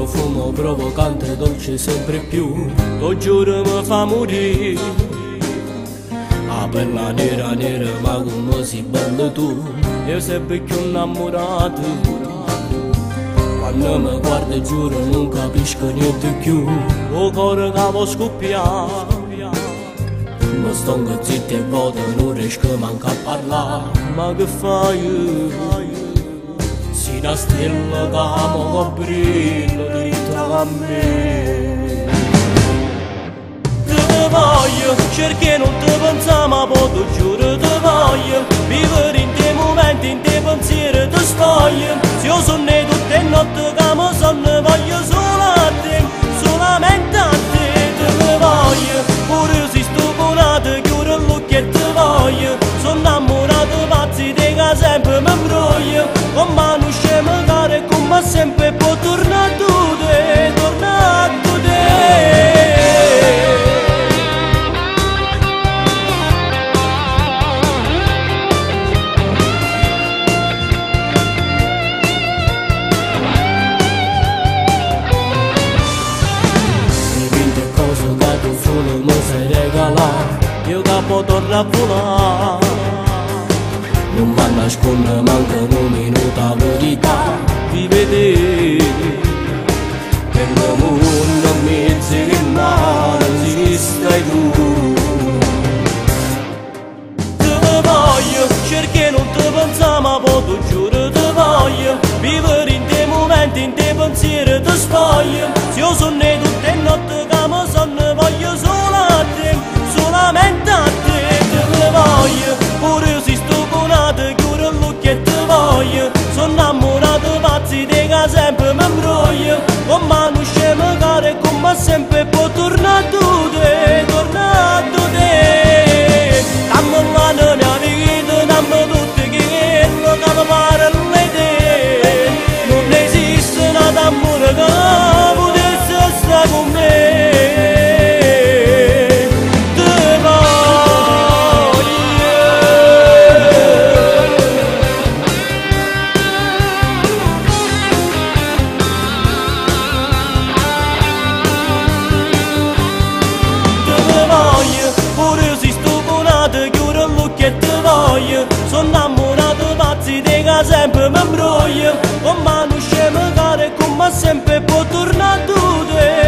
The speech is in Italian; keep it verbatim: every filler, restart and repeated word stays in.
profumo provocante, dolce sempre più, lo giuro mi fa morire. La bella nera nera, ma come sei bella tu, io sempre più innamorato. Quando mi guardi giuro non capisco niente più, il cuore che può scoppiare. Ma sto zitto e vuoto, non riesco manco a parlare. Ma che fai? Sei una stella che mo brilla dritto a me. Te voglio, cerchi non ti pensa, ma poi ti giuro te voglio. Vivere in te momenti, in te pensieri ti spoglio. Se io sono tutte notti che mi sonno, voglio solo a te, solamente a te. Te voglio, pure se sto buonato, chiudo l'occhio e te voglio. Sono innamorato pazzi te che sempre mi imbroglio. Con mano scema care, come sempre può tornare a te, tornare a te. Mi sei regalato, io capo torno a volare. Non mi nasconde manca un minuto a verità di vedere che nel mondo in mezzo al mare esiste tu. Te voglio, cerchi non ti pensa, ma poi ti giuro te voglio. Vivere in te momenti, in te pensieri ti spoglio. Se io sono tutte notti che mi sonno, voglio solo a te, solamente a te. Te voglio, pure se sto buonato, chiudo l'occhio e te voglio. Sono innamorato pazzi te che sempre mi imbroglio. Con mano scema care, come sempre può tornare a te, tornare a te. Dammi la mia vita, dammi tutto quello che mi pare le te. Non esiste nada amore che potesse stare con me. Sono innamorato pazzi te che sempre mi imbroglio. Con mano scema care, come sempre può tornare a te.